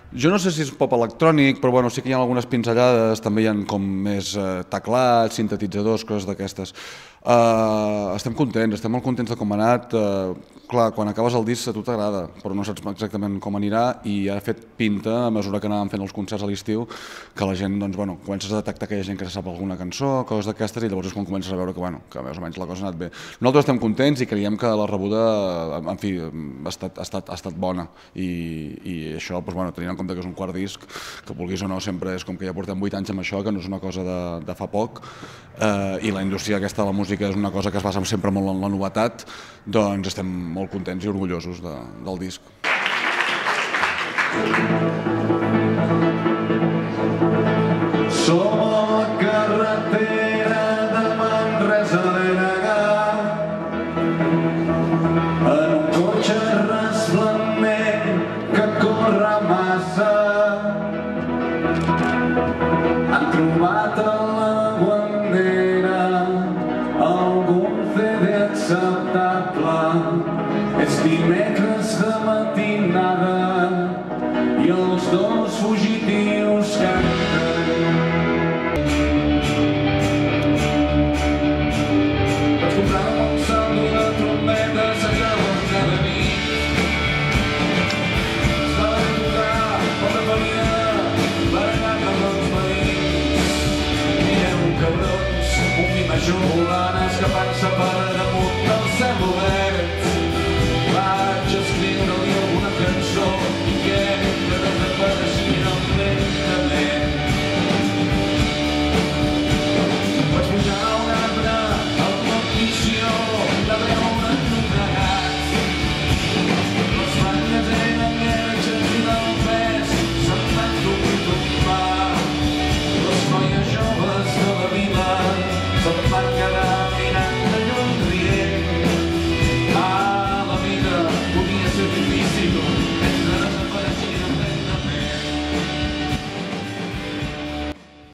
Jo no sé si és pop electrònic, però bueno, sí que hi ha algunes pinzellades, també hi ha com més teclats, sintetitzadors, coses d'aquestes. Estem contents, estem molt contents de com ha anat. Clar, quan acabes el disc a tu t'agrada, però no saps exactament com anirà i ha fet pinta, a mesura que anàvem fent els concerts a l'estiu, que la gent, doncs, bueno, comences a detectar que hi ha gent que sap alguna cançó, coses d'aquestes, i llavors és quan comences a veure que, bueno, que més o menys la cosa ha anat bé. Nosaltres estem contents i creiem que la rebuda, en fi, ha estat bona i això, doncs, bueno, tenint en compte que és un quart disc, que vulguis o no, sempre és com que ja portem 8 anys amb això, que no és una cosa de fa poc, i la indústria aquesta de la música és una cosa que es basa sempre molt en la novetat, doncs estem molt contents i orgullosos del disc. Som a la carretera de Manresa a l'Enegà, en un cotxe resplendent que corre massa. Han trobat a la guandera algun CD acceptable. És dimecres de matinada i els dos fugitius canten. Vaig comprar un saldo de trompetes a llavors cada nit. Estava a tocar una faria barallat amb els veïns. Mireu, cabrons, un mi major volant escapant-se per